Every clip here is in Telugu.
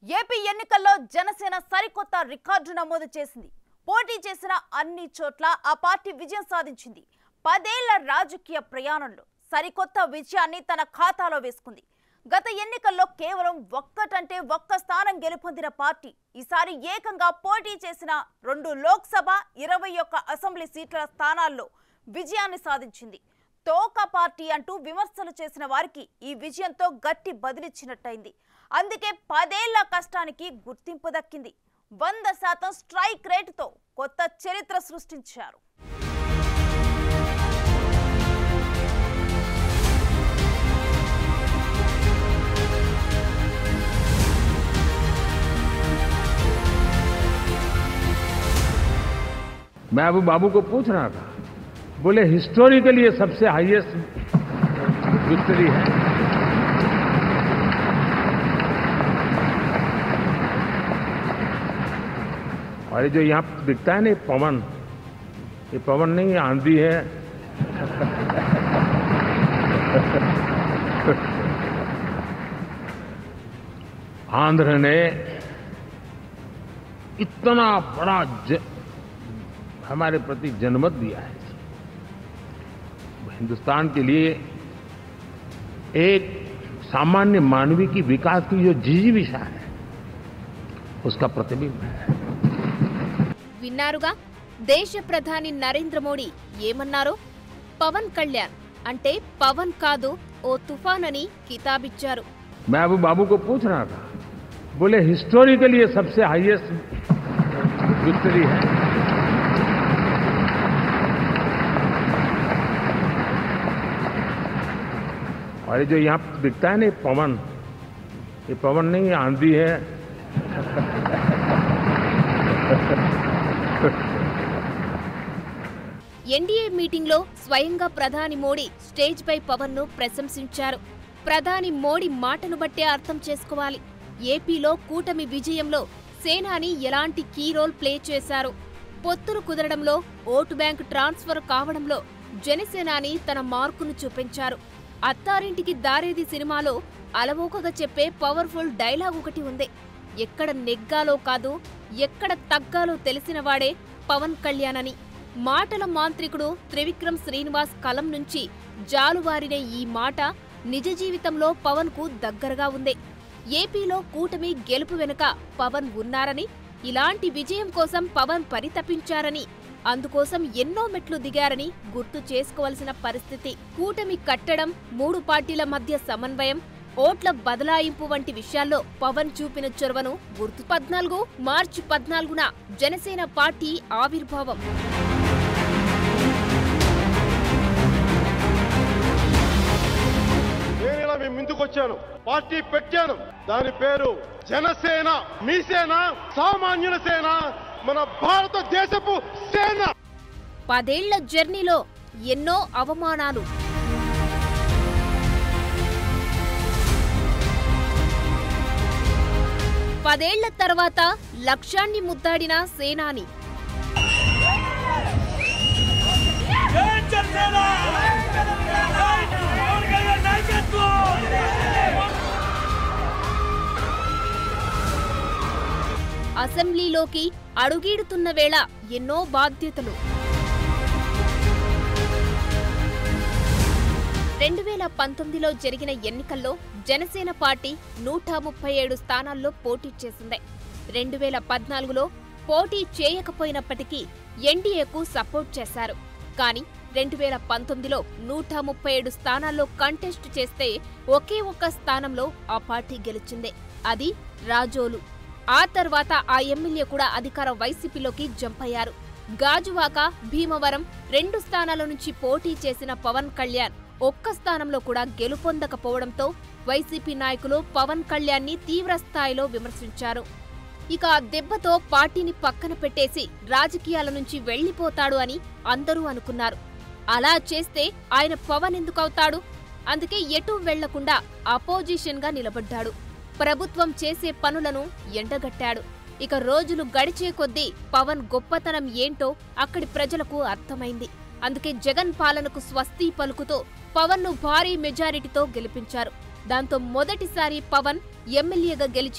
ఏపీ ఎన్నికల్లో జనసేన సరికొత్త రికార్డు నమోదు చేసింది. పోటీ చేసిన అన్ని చోట్ల ఆ పార్టీ విజయం సాధించింది. 10 ఏళ్ల రాజకీయ ప్రయాణంలో సరికొత్త విజయాన్ని తన ఖాతాలో వేసుకుంది. గత ఎన్నికల్లో కేవలం ఒక్క స్థానం గెలుపొందిన పార్టీ ఈసారి ఏకంగా పోటీ చేసిన 2 లోక్సభ 21 అసెంబ్లీ సీట్ల స్థానాల్లో విజయాన్ని సాధించింది. తోక పార్టీ అంటూ విమర్శలు చేసిన వారికి ఈ విజయంతో గట్టి బదిలిచ్చినట్టయింది. అందుకే 10 ఏళ్ల కష్టానికి గుర్తింపు దక్కింది. 100% స్ట్రైక్ రేటుతో కొత్త చరిత్ర సృష్టించారు. मैं अभी बाबू को पूछ रहा था, बोले हिस्टोरिकली ये सबसे हाईएस्ट विक्ट्री है। और ये जो यहाँ दिखता है ना पवन, ये पवन नहीं, ये आंधी है। आंध्र ने इतना बड़ा हमारे प्रति जनमत दिया है। हिंदुस्तान के लिए एक सामान्य मानवीय की विकास की जो जिजीविषा है उसका प्रतिबिंब है। విన్నారుగా దేశ ప్రధాని నరేంద్ర మోడీ ఏమన్నారో? పవన్ కళ్యాణ్ అంటే పవన్ కాదు ఓ తుఫాన్ అని కితాబిచ్చారు. मैं अभी बाबू को पूछ रहा था, बोले हिस्टोरिकली ये सबसे हाईएस्ट विक्ट्री है। और ये जो यहाँ दिखता है ना पवन, ये पवन नहीं, ये आंधी है। ఎన్డీఏ మీటింగ్ లో స్వయంగా ప్రధాని మోడీ స్టేజ్ పై పవన్ ను ప్రశంసించారు. ప్రధాని మోడీ మాటను బట్టే అర్థం చేసుకోవాలి. ఏపీలో కూటమి విజయంలో సేనాని ఎలాంటి కీ రోల్ ప్లే చేశారు. పొత్తులు కుదరడంలో, ఓటు బ్యాంక్ ట్రాన్స్ఫర్ కావడంలో జనసేనాని తన మార్కును చూపించారు. అత్తారింటికి దారేది సినిమాలో అలవోకగా చెప్పే పవర్ఫుల్ డైలాగ్ ఒకటి ఉంది. ఎక్కడ నెగ్గాలో కాదు, ఎక్కడ తగ్గాలో తెలిసినవాడే పవన్ కళ్యాణ్ అని. మాటల మాంత్రికుడు త్రివిక్రమ్ శ్రీనివాస్ కలం నుంచి జాలువారిన ఈ మాట నిజ జీవితంలో పవన్ కు దగ్గరగా ఉంది. ఏపీలో కూటమి గెలుపు వెనుక పవన్ ఉన్నారని, ఇలాంటి విజయం కోసం పవన్ పరితపించారని, అందుకోసం ఎన్నో మెట్లు దిగారని గుర్తు చేసుకోవలసిన పరిస్థితి. కూటమి కట్టడం, 3 పార్టీల మధ్య సమన్వయం, ఓట్ల బదలాయింపు వంటి విషయాల్లో పవన్ చూపిన చొరవను గుర్తు. 14 మార్చి 14న జనసేన పార్టీ ఆవిర్భావం. మేము ముందుకొచ్చాను, పార్టీ పెట్టాను, దాని పేరు జనసేన. మీ సేన, సామాన్యుల సేన, మన భారతదేశపు సేన. 10 ఏళ్ల జర్నీలో ఎన్నో అవమానాలు, పదేళ్ల తర్వాత లక్ష్యాన్ని ముద్దాడిన సేనాని. అసెంబ్లీలోకి అడుగీడుతున్న వేళ ఎన్నో బాధ్యతలు. 2019లో జరిగిన ఎన్నికల్లో జనసేన పార్టీ 137 స్థానాల్లో పోటీ చేసింది. 2014లో పోటీ చేయకపోయినప్పటికీ ఎన్డీఏకు సపోర్ట్ చేశారు. కానీ 2019లో 137 స్థానాల్లో కంటెస్ట్ చేస్తే ఒకే ఒక్క స్థానంలో ఆ పార్టీ గెలిచింది. అది రాజోలు. ఆ తర్వాత ఆ ఎమ్మెల్యే కూడా అధికార వైసీపీలోకి జంప్ అయ్యారు. గాజువాక, భీమవరం 2 స్థానాల నుంచి పోటీ చేసిన పవన్ కళ్యాణ్ ఒక్క స్థానంలో కూడా గెలుపొందకపోవడంతో వైసీపీ నాయకులు పవన్ కళ్యాణ్ని తీవ్ర స్థాయిలో విమర్శించారు. ఇక ఆ దెబ్బతో పార్టీని పక్కన పెట్టేసి రాజకీయాల నుంచి వెళ్లిపోతాడు అని అందరూ అనుకున్నారు. అలా చేస్తే ఆయన పవన్ ఎందుకవుతాడు? అందుకే ఎటూ వెళ్లకుండా అపోజిషన్ గా నిలబడ్డాడు. ప్రభుత్వం చేసే పనులను ఎండగట్టాడు. ఇక రోజులు గడిచే కొద్దీ పవన్ గొప్పతనం ఏంటో అక్కడి ప్రజలకు అర్థమైంది. అందుకే జగన్ పాలనకు స్వస్తి పలుకుతో పవన్ ను భారీ మెజారిటీతో గెలిపించారు. దాంతో మొదటిసారి పవన్ ఎమ్మెల్యేగా గెలిచి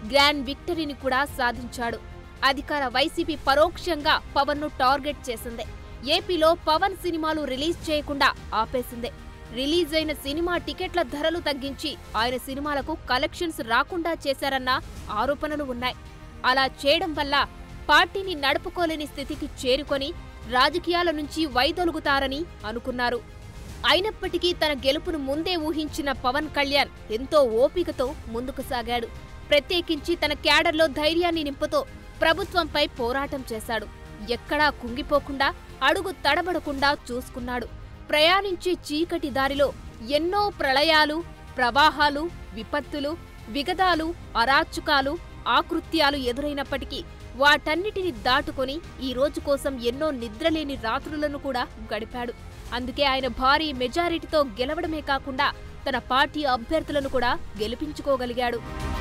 గ్రాండ్ విక్టరీని కూడా సాధించాడు. అధికార వైసీపీ పరోక్షంగా పవన్ను టార్గెట్ చేసింది. ఏపీలో పవన్ సినిమాలు రిలీజ్ చేయకుండా ఆపేసింది. రిలీజ్ అయిన సినిమా టికెట్ల ధరలు తగ్గించి ఆయన సినిమాలకు కలెక్షన్స్ రాకుండా చేశారన్న ఆరోపణలు ఉన్నాయి. అలా చేయడం వల్ల పార్టీని నడుపుకోలేని స్థితికి చేరుకొని రాజకీయాల నుంచి వైదొలుగుతారని అనుకున్నారు. అయినప్పటికీ తన గెలుపును ముందే ఊహించిన పవన్ కళ్యాణ్ ఎంతో ఓపికతో ముందుకు సాగాడు. ప్రత్యేకించి తన క్యాడర్లో ధైర్యాన్ని నింపుతూ ప్రభుత్వంపై పోరాటం చేశాడు. ఎక్కడా కుంగిపోకుండా, అడుగు తడబడకుండా చూసుకున్నాడు. ప్రయాణించే చీకటి దారిలో ఎన్నో ప్రళయాలు, ప్రవాహాలు, విపత్తులు, విగదాలు, అరాచకాలు, ఆకృత్యాలు ఎదురైనప్పటికీ వాటన్నిటిని దాటుకొని ఈ రోజు కోసం ఎన్నో నిద్రలేని రాత్రులను కూడా గడిపాడు. అందుకే ఆయన భారీ మెజారిటీతో గెలవడమే కాకుండా తన పార్టీ అభ్యర్థులను కూడా గెలిపించుకోగలిగాడు.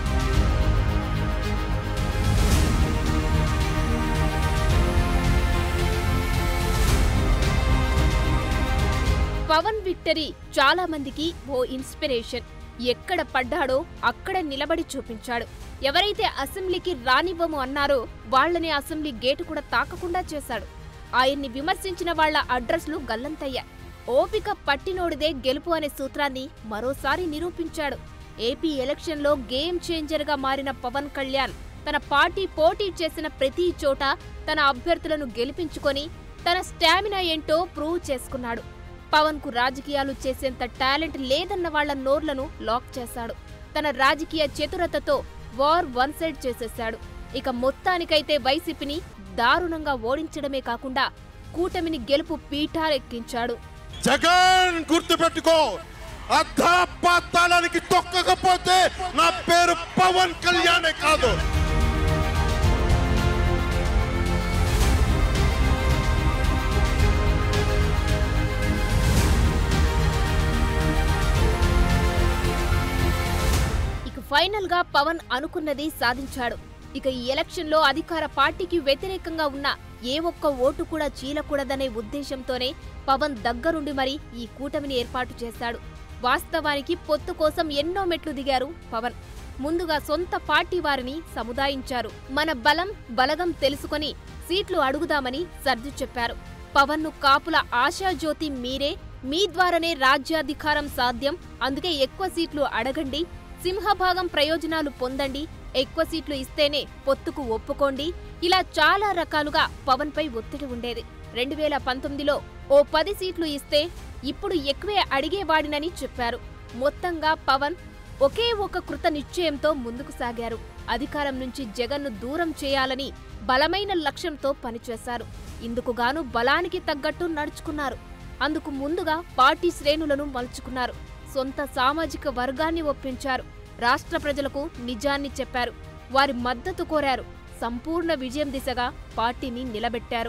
పవన్ విక్టరీ చాలా మందికి ఓ ఇన్స్పిరేషన్. ఎక్కడ పడ్డాడో అక్కడ నిలబడి చూపించాడు. ఎవరైతే అసెంబ్లీకి రానివ్వము అన్నారో వాళ్లని అసెంబ్లీ గేటు కూడా తాకకుండా చేశాడు. ఆయన్ని విమర్శించిన వాళ్ల అడ్రస్లు గల్లంతయ్యాయి. ఓపిక పట్టినోడిదే గెలుపు అనే సూత్రాన్ని మరోసారి నిరూపించాడు. ఏపీ ఎలక్షన్లో గేమ్ చేంజర్గా మారిన పవన్ కళ్యాణ్ తన పార్టీ పోటీ చేసిన ప్రతి చోట తన అభ్యర్థులను గెలిపించుకొని తన స్టామినా ఏంటో ప్రూవ్ చేసుకున్నాడు. పవన్ కు రాజకీయాలు చేసేంత టాలెంట్ లేదన్న వాళ్ల నోర్లను లాక్ చేశాడు. తన రాజకీయ చతురతతో వార్ వన్ సైడ్ చేసేశాడు. ఇక మొత్తానికైతే వైసీపీని దారుణంగా ఓడించడమే కాకుండా కూటమిని గెలుపు పీఠాలెక్కించాడు. జగన్ గుర్తుపెట్టుకో, అధపాతాళానికి తొక్కకపోతే నా పేరు పవన్ కళ్యాణే కాదు. ఫైనల్ గా పవన్ అనుకున్నది సాధించాడు. ఇక ఈ ఎలక్షన్లో అధికార పార్టీకి వ్యతిరేకంగా ఉన్న ఏ ఒక్క ఓటు కూడా చీలకూడదనే ఉద్దేశంతోనే పవన్ దగ్గరుండి మరీ ఈ కూటమిని ఏర్పాటు చేశాడు. వాస్తవానికి పొత్తు కోసం ఎన్నో మెట్లు దిగారు పవన్. ముందుగా సొంత పార్టీ వారిని సముదాయించారు. మన బలగం తెలుసుకొని సీట్లు అడుగుదామని సర్ది చెప్పారు. పవన్ ను కాపుల ఆశాజ్యోతి మీరే, మీ ద్వారానే రాజ్యాధికారం సాధ్యం, అందుకే ఎక్కువ సీట్లు అడగండి, సింహభాగం ప్రయోజనాలు పొందండి, ఎక్కువ సీట్లు ఇస్తేనే పొత్తుకు ఒప్పుకోండి, ఇలా చాలా రకాలుగా పవన్ పై ఒత్తిడి ఉండేది. 2019లో ఓ 10 సీట్లు ఇస్తే ఇప్పుడు ఎక్కువే అడిగేవాడినని చెప్పారు. మొత్తంగా పవన్ ఒకే ఒక కృత నిశ్చయంతో ముందుకు సాగారు. అధికారం నుంచి జగన్ను దూరం చేయాలని బలమైన లక్ష్యంతో పనిచేశారు. ఇందుకుగాను బలానికి తగ్గట్టు నడుచుకున్నారు. అందుకు ముందుగా పార్టీ శ్రేణులను మలుచుకున్నారు. సొంత సామాజిక వర్గాన్ని ఒప్పించారు. రాష్ట్ర ప్రజలకు నిజాన్ని చెప్పారు. వారి మద్దతు కోరారు. సంపూర్ణ విజయం దిశగా పార్టీని నిలబెట్టారు.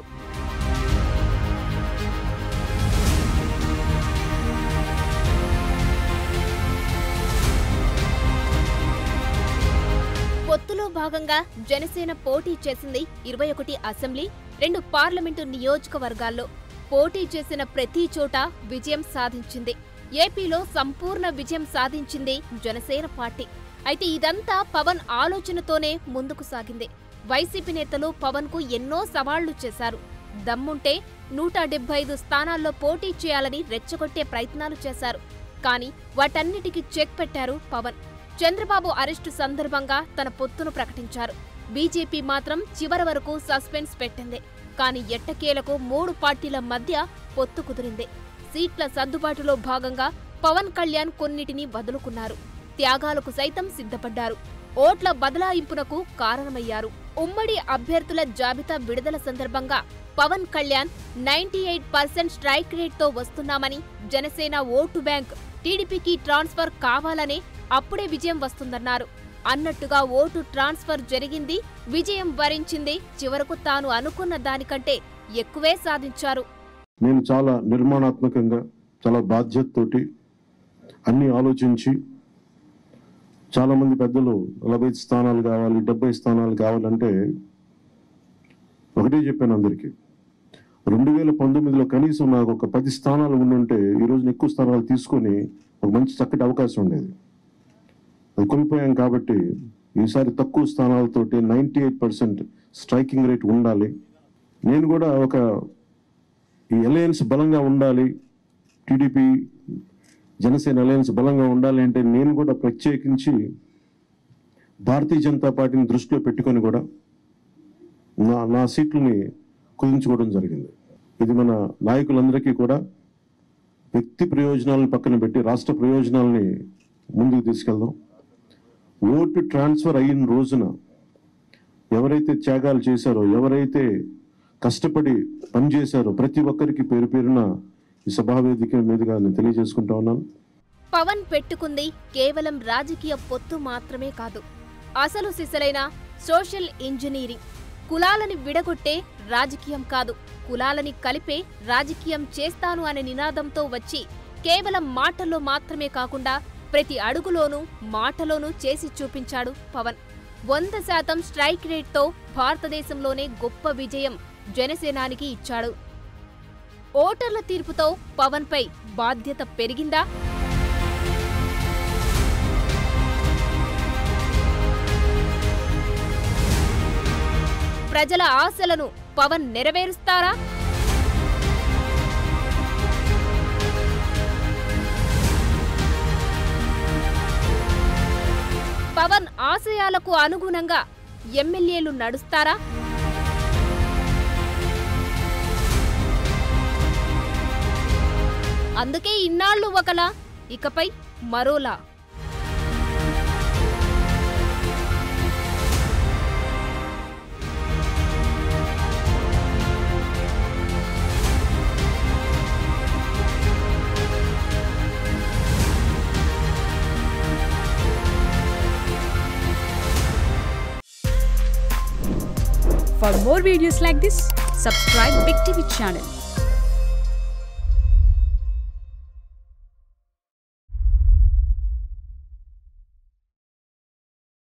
పొత్తులో భాగంగా జనసేన పోటీ చేసింది 21 అసెంబ్లీ, 2 పార్లమెంటు నియోజకవర్గాల్లో. పోటీ చేసిన ప్రతి చోట విజయం సాధించింది. ఏపీలో సంపూర్ణ విజయం సాధించింది జనసేన పార్టీ. అయితే ఇదంతా పవన్ ఆలోచనతోనే ముందుకు సాగింది. వైసీపీ నేతలు పవన్ కు ఎన్నో సవాళ్లు చేశారు. దమ్ముంటే 175 స్థానాల్లో పోటీ చేయాలని రెచ్చగొట్టే ప్రయత్నాలు చేశారు. కానీ వాటన్నిటికీ చెక్ పెట్టారు పవన్. చంద్రబాబు అరెస్టు సందర్భంగా తన పొత్తును ప్రకటించారు. బీజేపీ మాత్రం చివరి వరకు సస్పెన్స్ పెట్టింది. కానీ ఎట్టకేలకు 3 పార్టీల మధ్య పొత్తు కుదిరింది. సీట్ల సర్దుబాటులో భాగంగా పవన్ కళ్యాణ్ కొన్నిటిని వదులుకున్నారు. త్యాగాలకు సైతం సిద్ధపడ్డారు. ఓట్ల బదలాయింపునకు కారణమయ్యారు. ఉమ్మడి అభ్యర్థుల జాబితా విడుదల సందర్భంగా పవన్ కళ్యాణ్ 98% స్ట్రైక్ రేట్తో వస్తున్నామని, జనసేన ఓటు బ్యాంక్ టీడీపీకి ట్రాన్స్ఫర్ కావాలనే అప్పుడే విజయం వస్తుందన్నారు. అన్నట్టుగా ఓటు ట్రాన్స్ఫర్ జరిగింది. విజయం వరించింది. చివరకు తాను అనుకున్న దానికంటే ఎక్కువే సాధించారు. నేను చాలా నిర్మాణాత్మకంగా, చాలా బాధ్యతతోటి అన్ని ఆలోచించి, చాలా మంది పెద్దలు 45 స్థానాలు కావాలి, 70 స్థానాలు కావాలంటే ఒకటే చెప్పాను అందరికీ. 2019లో కనీసం నాకు ఒక 10 స్థానాలు ఉండుంటే ఈరోజు ఎక్కువ స్థానాలు తీసుకొని ఒక మంచి చక్కటి అవకాశం ఉండేది. అది కోల్పోయాం కాబట్టి ఈసారి తక్కువ స్థానాలతోటి 98% స్ట్రైకింగ్ రేట్ ఉండాలి. నేను కూడా ఈ అలయన్స్ బలంగా ఉండాలి, టీడీపీ జనసేన అలయన్స్ బలంగా ఉండాలి అంటే నేను కూడా ప్రత్యేకించి భారతీయ జనతా పార్టీని దృష్టిలో పెట్టుకొని కూడా నా సీట్లని కుదించుకోవడం జరిగింది. ఇది మన నాయకులందరికీ కూడా వ్యక్తి ప్రయోజనాలను పక్కన పెట్టి రాష్ట్ర ప్రయోజనాలని ముందుకు తీసుకెళ్దాం. ఓటు ట్రాన్స్ఫర్ అయిన రోజున ఎవరైతే త్యాగాలు చేశారో, ఎవరైతే కష్టపడి పనిచేశారో ప్రతి ఒక్కరికి పేరు పేరున ఈ సభావేదిక మీదుగా నేను తెలియజేసుకుంటా ఉన్నాను. పవన్ పెట్టుకుంది కేవలం రాజకీయ పొత్తు మాత్రమే కాదు, అసలు సిసలైన సోషల్ ఇంజనీరింగ్. కులాలని విడగొట్టే రాజకీయం కాదు, కులాలని కలిపే రాజకీయం చేస్తాను అనే నినాదంతో వచ్చి కేవలం మాటల్లో మాత్రమే కాకుండా ప్రతి అడుగులోనూ మాటలోనూ చేసి చూపించాడు పవన్. 100% స్ట్రైక్ రేట్తో భారతదేశంలోనే గొప్ప విజయం జనసేనానికి ఇచ్చాడు. ఓటర్ల తీర్పుతో పవన్పై బాధ్యత పెరిగిందా? ప్రజల ఆశలను పవన్ నెరవేరుస్తారా? పవన్ ఆశయాలకు అనుగుణంగా ఎమ్మెల్యేలు నడుస్తారా? అందుకే ఇన్నాళ్లు ఒకలా, ఇకపై మరోలా. For more videos like this, subscribe Big TV channel.